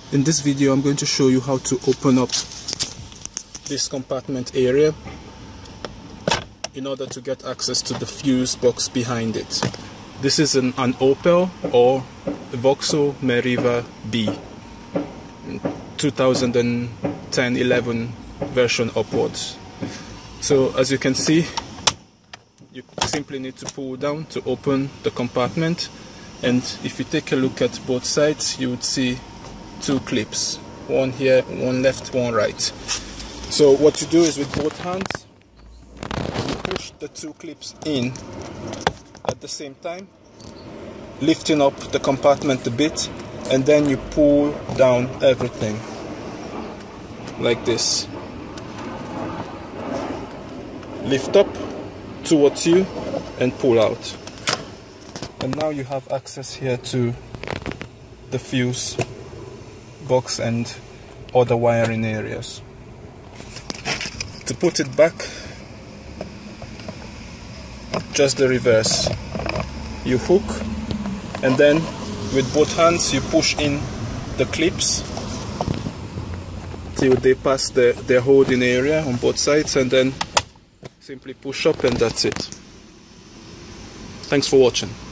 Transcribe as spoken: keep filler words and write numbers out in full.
In this video I'm going to show you how to open up this compartment area in order to get access to the fuse box behind it. This is an, an Opel or a Vauxhall Meriva B, two thousand ten eleven version upwards. So as you can see, you simply need to pull down to open the compartment, and if you take a look at both sides you would see two clips, one here, one left, one right. So what you do is with both hands you push the two clips in at the same time, lifting up the compartment a bit, and then you pull down everything like this. Lift up towards you and pull out, and now you have access here to the fuse box and other wiring areas. To put it back, just the reverse. You hook, and then with both hands you push in the clips till they pass the, their holding area on both sides, and then simply push up, and that's it. Thanks for watching.